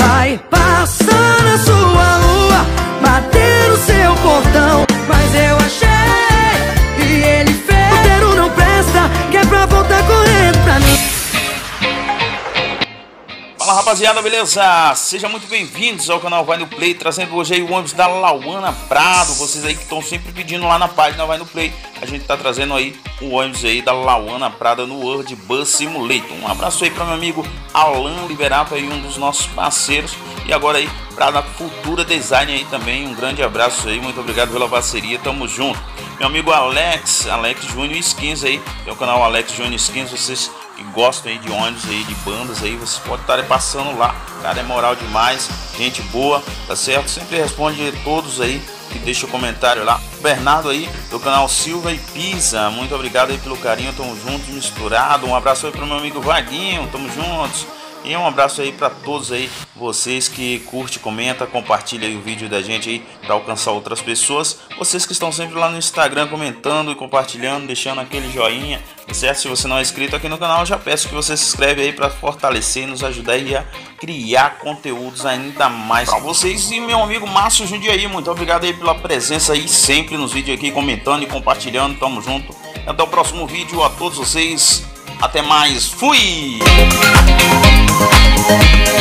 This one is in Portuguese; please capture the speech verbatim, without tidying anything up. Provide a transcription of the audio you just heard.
vai passar na sua rua, bater no seu portão. Mas eu achei e ele fez. Roteiro não presta, que é pra voltar correndo pra mim. Fala rapaziada, beleza? Sejam muito bem-vindos ao canal Vai no Play, trazendo hoje aí o ônibus da Lauana Prado. Vocês aí que estão sempre pedindo lá na página Vai no Play, a gente tá trazendo aí o ônibus aí da Lauana Prado no World Bus Simulator. Um abraço aí para meu amigo Alan Liberato, aí um dos nossos parceiros, e agora aí para a Futura Design aí também, um grande abraço aí, muito obrigado pela parceria, tamo junto. Meu amigo Alex, Alex Júnior Skins aí, tem o canal Alex Júnior Skins, vocês que gostam aí de ônibus aí, de bandas aí, vocês podem estar passando lá, cara, é moral demais, gente boa, tá certo? Sempre responde todos aí e deixa o comentário lá. Bernardo aí do canal Silva e Pisa, muito obrigado aí pelo carinho, tamo juntos, misturado. Um abraço aí pro meu amigo Vaguinho, tamo juntos. E um abraço aí para todos aí, vocês que curte, comenta, compartilha aí o vídeo da gente aí para alcançar outras pessoas. Vocês que estão sempre lá no Instagram comentando e compartilhando, deixando aquele joinha, certo? Se você não é inscrito aqui no canal, já peço que você se inscreve aí para fortalecer e nos ajudar aí a criar conteúdos ainda mais para vocês. E meu amigo Márcio Jundiaí, muito obrigado aí pela presença aí sempre nos vídeos aqui, comentando e compartilhando. Tamo junto. Até o próximo vídeo, a todos vocês. Até mais. Fui!